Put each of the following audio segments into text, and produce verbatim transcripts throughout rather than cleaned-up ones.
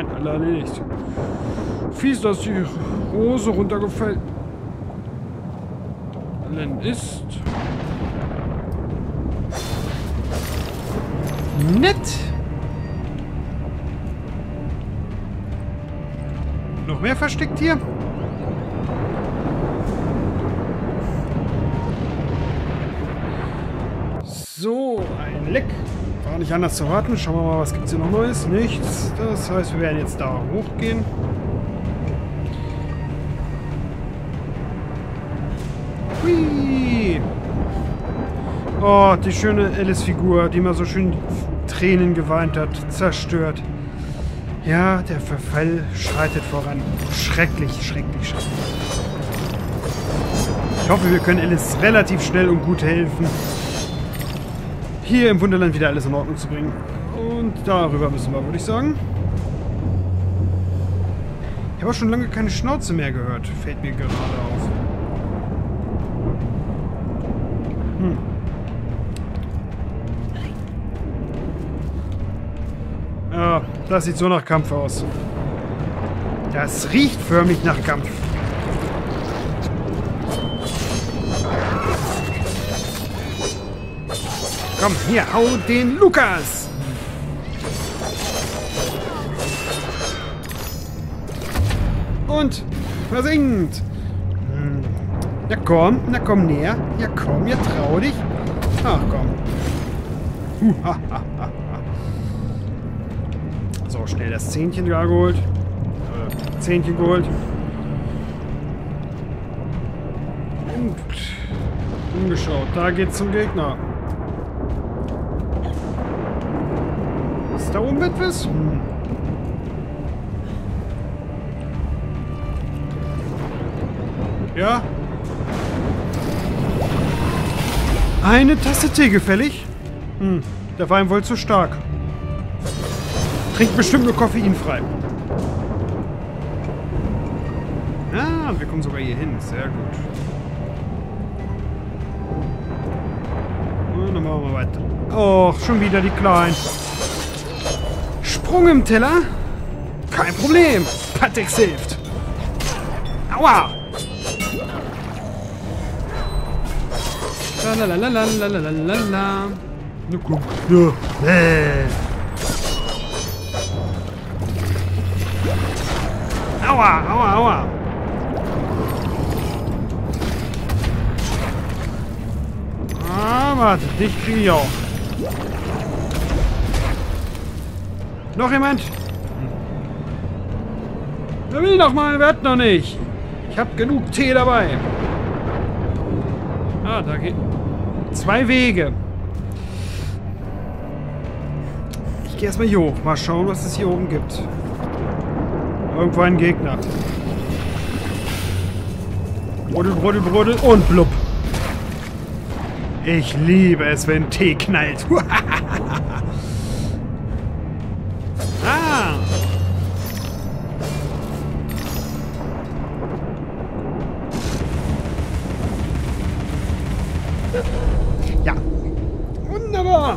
Nein, alle erledigt. Fies, dass die Hose runtergefallen ist. Nett. Noch mehr versteckt hier? So, ein Leck. War nicht anders zu warten. Schauen wir mal, was gibt es hier noch Neues? Nichts. Das heißt, wir werden jetzt da hochgehen. Hui. Oh, die schöne Alice-Figur, die mal so schön Tränen geweint hat, zerstört. Ja, der Verfall schreitet voran. Schrecklich, schrecklich, schrecklich. Ich hoffe, wir können Alice relativ schnell und gut helfen, hier im Wunderland wieder alles in Ordnung zu bringen. Und darüber müssen wir, würde ich sagen. Ich habe auch schon lange keine Schnauze mehr gehört. Fällt mir gerade auf. Hm. Ja, das sieht so nach Kampf aus. Das riecht förmlich nach Kampf. Komm, hier, hau den Lukas! Und versinkt! Hm. Na komm, na komm näher. Ja komm, ja trau dich. Ach komm. So, schnell das Zähnchen da geholt. Äh, Zähnchen geholt. Und umgeschaut. Da geht's zum Gegner. Ist da oben etwas? Hm. Ja? Eine Tasse Tee gefällig? Hm, der war ihm wohl zu stark. Trinkt bestimmt nur koffeinfrei. Ah, wir kommen sogar hier hin. Sehr gut. Und dann machen wir mal weiter. Och, schon wieder die Kleinen. Sprung im Teller? Kein Problem. Patix hilft. Aua! Lalalalalalala. Na komm. Ja. Äh. Aua, aua, aua. Ah, warte, dich kriege ich auch. Noch jemand? Wer will noch mal? Wer hat noch nicht? Ich habe genug Tee dabei. Ah, da geht zwei Wege. Ich gehe erstmal hier hoch. Mal schauen, was es hier oben gibt. Irgendwo ein Gegner. Brodel, brodel, brodel und blub. Ich liebe es, wenn Tee knallt. Ah. Ja. Wunderbar.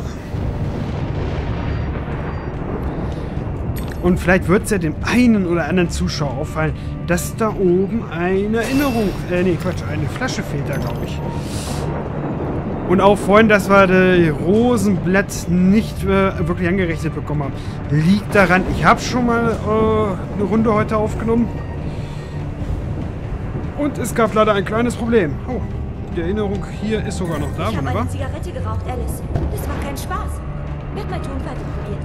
Und vielleicht wird es ja dem einen oder anderen Zuschauer auffallen, dass da oben eine Erinnerung, äh, nee, Quatsch, eine Flasche fehlt da, glaube ich. Und auch vorhin, dass wir das Rosenblatt nicht äh, wirklich angerechnet bekommen haben. Liegt daran, ich habe schon mal äh, eine Runde heute aufgenommen. Und es gab leider ein kleines Problem. Oh, die Erinnerung hier ist sogar noch da. Ich habe eine Zigarette geraucht, Alice. Das war kein Spaß. Wird mein Tonfall probiert.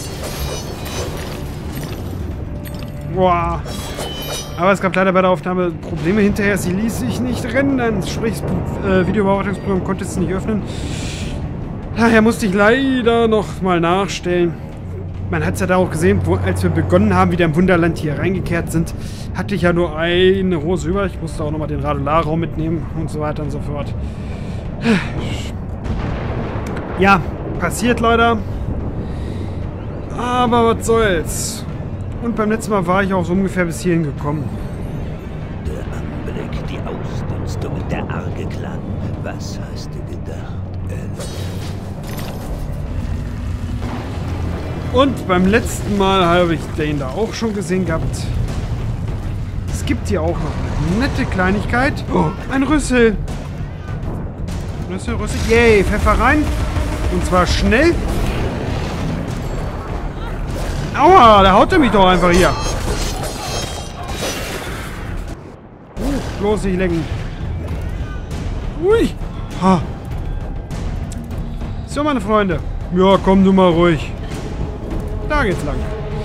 Boah. Aber es gab leider bei der Aufnahme Probleme hinterher. Sie ließ sich nicht rendern. Sprich, das äh, Videobearbeitungsprogramm konnte es nicht öffnen. Daher musste ich leider noch mal nachstellen. Man hat es ja da auch gesehen, wo, als wir begonnen haben, wieder im Wunderland hier reingekehrt sind, hatte ich ja nur eine Rose über. Ich musste auch noch mal den Radularraum mitnehmen und so weiter und so fort. Ja, passiert leider. Aber was soll's. Und beim letzten Mal war ich auch so ungefähr bis hierhin gekommen. Der Anblick, die Ausdünstung, der arge Klang. Was hast du gedacht, Alice? Und beim letzten Mal habe ich den da auch schon gesehen gehabt. Es gibt hier auch noch eine nette Kleinigkeit. Oh, ein Rüssel. Rüssel, Rüssel. Yay, Pfeffer rein. Und zwar schnell. Aua, da haut er mich doch einfach hier. Uh, bloß nicht lecken. Ui. Ha. So, meine Freunde. Ja, komm du mal ruhig. Da geht's lang.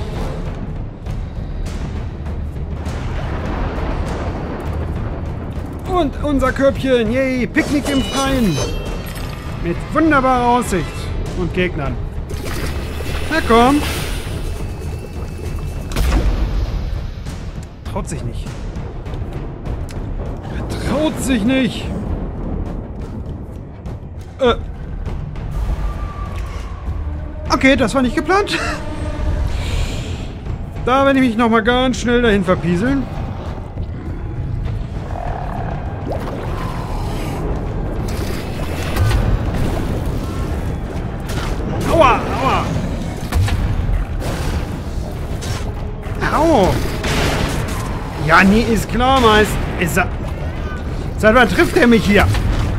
Und unser Körbchen. Yay, Picknick im Freien. Mit wunderbarer Aussicht. Und Gegnern. Na komm. Traut sich nicht. Er traut sich nicht. Äh. Okay, das war nicht geplant. Da werde ich mich nochmal ganz schnell dahin verpieseln. Aua, aua. Au. Ja, nee, ist klar, Meist. Ist er... Seit wann trifft er mich hier?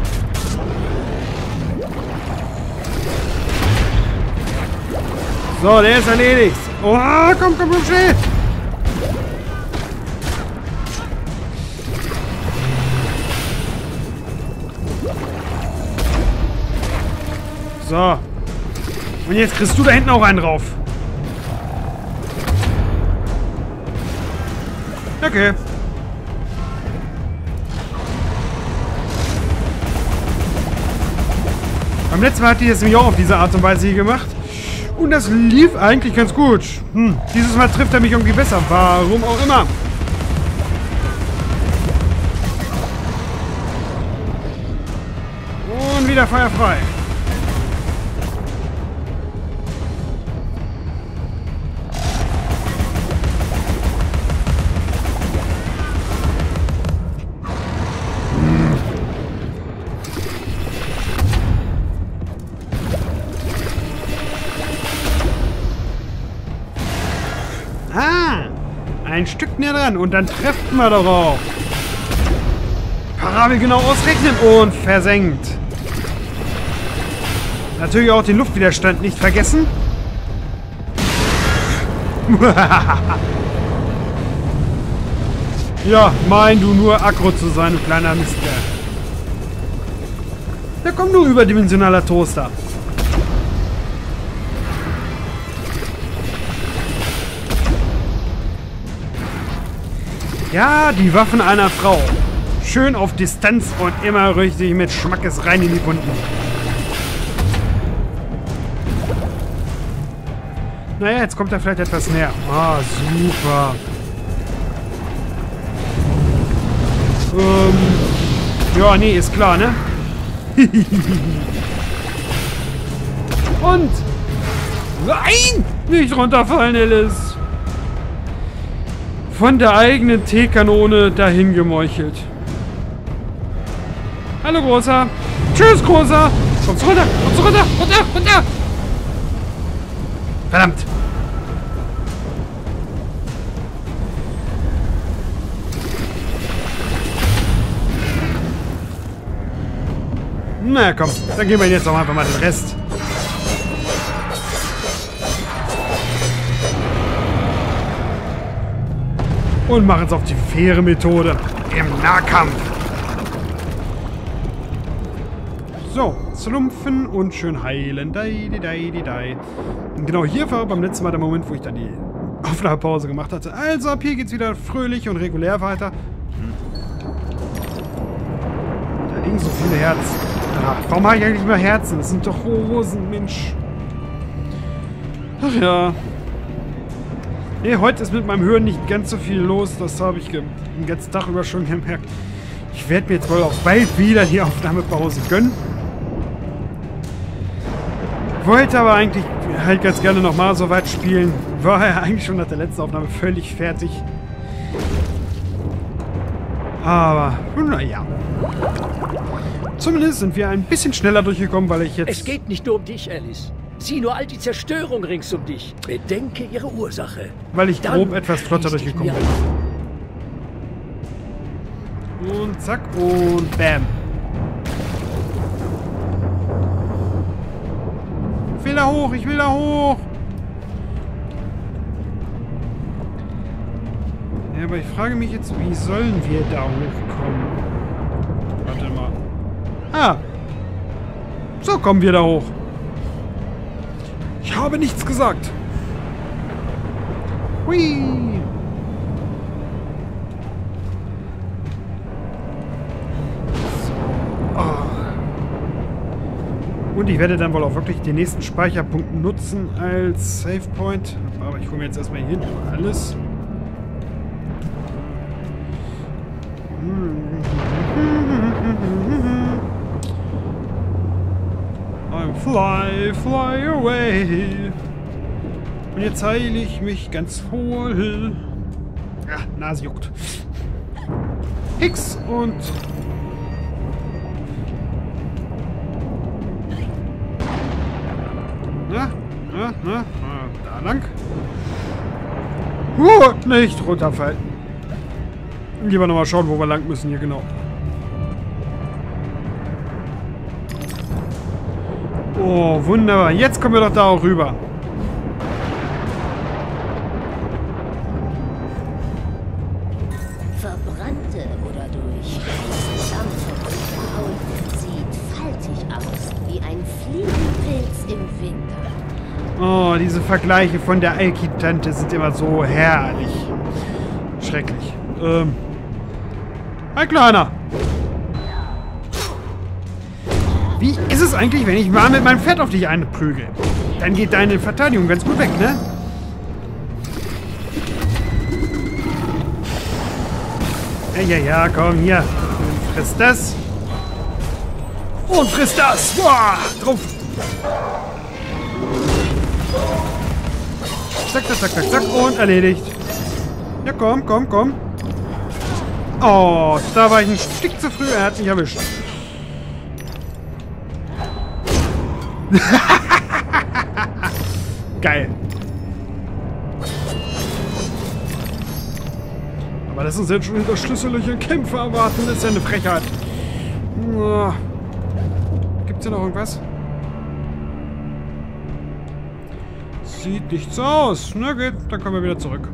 So, der ist erledigt. Oh, komm, komm, komm, schnell. So. Und jetzt kriegst du da hinten auch einen drauf. Okay. Beim letzten Mal hatte ich es nämlich auch auf diese Art und Weise hier gemacht. Und das lief eigentlich ganz gut. Hm, dieses Mal trifft er mich irgendwie besser. Warum auch immer. Und wieder feuerfrei. Ah, ein Stück näher dran und dann treffen wir doch auch. Parabel genau ausrechnen und versenkt. Natürlich auch den Luftwiderstand nicht vergessen. Ja, mein du nur aggro zu sein, du kleiner Mistkerl. Da kommt nur überdimensionaler Toaster. Ja, die Waffen einer Frau. Schön auf Distanz und immer richtig mit Schmackes rein in die Wunden. Naja, jetzt kommt er vielleicht etwas näher. Ah, super. Ähm, ja, nee, ist klar, ne? Und? Nein! Nicht runterfallen, Alice! Von der eigenen T-Kanone dahin gemeuchelt. Hallo, Großer. Tschüss, Großer. Kommst runter, kommst runter, runter, runter. Verdammt. Na komm, dann geben wir jetzt auch einfach mal den Rest. Und machen es auf die faire Methode. Im Nahkampf. So, slumpfen und schön heilen. Dai, di, dai, di, dai. Und genau hier war beim letzten Mal der Moment, wo ich dann die Aufnahmepause gemacht hatte. Also ab hier geht's wieder fröhlich und regulär weiter. Da liegen so viele Herzen. Ach, warum mache ich eigentlich immer Herzen? Das sind doch Rosen, Mensch. Ach ja. Nee, heute ist mit meinem Hören nicht ganz so viel los. Das habe ich den ganzen Tag über schon gemerkt. Ich werde mir jetzt wohl auch bald wieder die Aufnahmepause gönnen. Wollte aber eigentlich halt ganz gerne nochmal so weit spielen. War ja eigentlich schon nach der letzten Aufnahme völlig fertig. Aber, naja. Zumindest sind wir ein bisschen schneller durchgekommen, weil ich jetzt... Es geht nicht nur um dich, Alice. Sieh nur all die Zerstörung rings um dich. Bedenke ihre Ursache. Weil ich Dann grob etwas flotter schließ dich durchgekommen mir bin. Und zack und bam. Ich will da hoch, ich will da hoch. Ja, aber ich frage mich jetzt, wie sollen wir da hochkommen? Warte mal. Ah. So kommen wir da hoch. Ich habe nichts gesagt. Hui. So. Oh. Und ich werde dann wohl auch wirklich den nächsten Speicherpunkt nutzen als Save Point. Aber ich hole mir jetzt erstmal hier hinten alles. I'm fly, fly away. Und jetzt heile ich mich ganz voll. Ja, Nase juckt. Hix und... Na, na, na, na, da lang. Uh, nicht runterfallen. Lieber nochmal schauen, wo wir lang müssen hier genau. Oh, wunderbar. Jetzt kommen wir doch da auch rüber. Verbrannte oder durch Dampf Haut sieht faltig aus, wie ein Fliegenpilz im Winter. Oh, diese Vergleiche von der Alki-Tante sind immer so herrlich. Schrecklich. Ähm. Ein Kleiner. Wie ist es eigentlich, wenn ich mal mit meinem Pferd auf dich einprügel? Dann geht deine Verteidigung ganz gut weg, ne? Ja, ja, ja, komm, hier. Friss das. Und friss das. Boah, drauf. Zack, zack, zack, zack, zack. Und erledigt. Ja, komm, komm, komm. Oh, da war ich ein Stück zu früh. Er hat mich erwischt. Geil. Aber dass uns jetzt schon wieder schlüsselige Kämpfe erwarten, ist ja eine Frechheit. Gibt's hier noch irgendwas? Sieht nicht so aus. Na gut, dann kommen wir wieder zurück.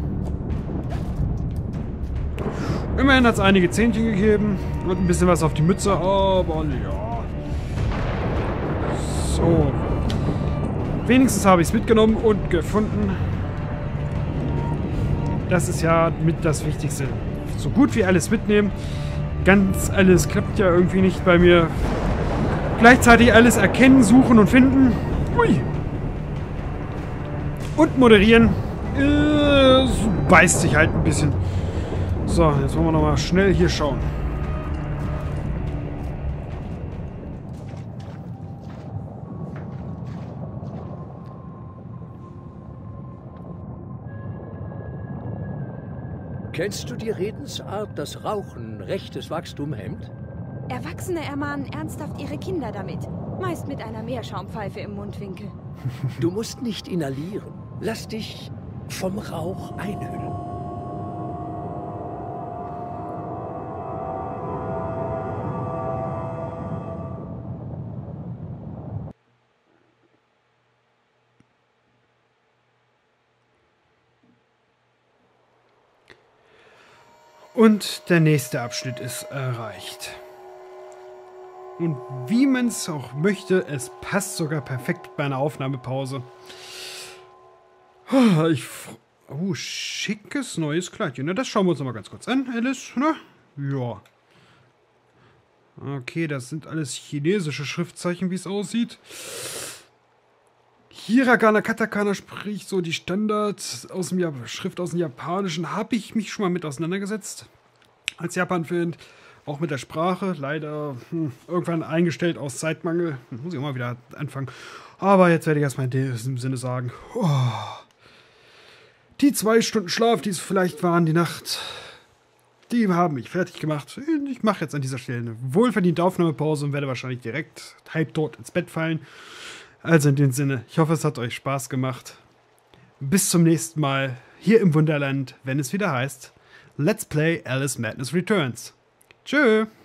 Immerhin hat es einige Zähnchen gegeben und ein bisschen was auf die Mütze, aber ja. So. Wenigstens habe ich es mitgenommen und gefunden. Das ist ja mit das Wichtigste. So gut wie alles mitnehmen. Ganz alles klappt ja irgendwie nicht bei mir. Gleichzeitig alles erkennen, suchen und finden. Ui. Und moderieren. Äh, so beißt sich halt ein bisschen. So, jetzt wollen wir nochmal schnell hier schauen. Kennst du die Redensart, dass Rauchen rechtes Wachstum hemmt? Erwachsene ermahnen ernsthaft ihre Kinder damit. Meist mit einer Meerschaumpfeife im Mundwinkel. Du musst nicht inhalieren. Lass dich vom Rauch einhüllen. Und der nächste Abschnitt ist erreicht. Und wie man es auch möchte, es passt sogar perfekt bei einer Aufnahmepause. Ich... Oh, schickes neues Kleidchen. Na, das schauen wir uns noch mal ganz kurz an, Alice. Ne? Ja. Okay, das sind alles chinesische Schriftzeichen, wie es aussieht. Hiragana, Katakana, sprich so die Standard aus dem Jap- Schrift aus dem Japanischen, habe ich mich schon mal mit auseinandergesetzt. Als Japan-Fan, auch mit der Sprache. Leider hm, irgendwann eingestellt aus Zeitmangel. Muss ich auch mal wieder anfangen. Aber jetzt werde ich erstmal in diesem Sinne sagen, oh, die zwei Stunden Schlaf, die es vielleicht waren, die Nacht, die haben mich fertig gemacht. Ich mache jetzt an dieser Stelle eine wohlverdiente Aufnahmepause und werde wahrscheinlich direkt halbtot ins Bett fallen. Also in dem Sinne, ich hoffe, es hat euch Spaß gemacht. Bis zum nächsten Mal hier im Wunderland, wenn es wieder heißt Let's Play Alice Madness Returns. Tschö!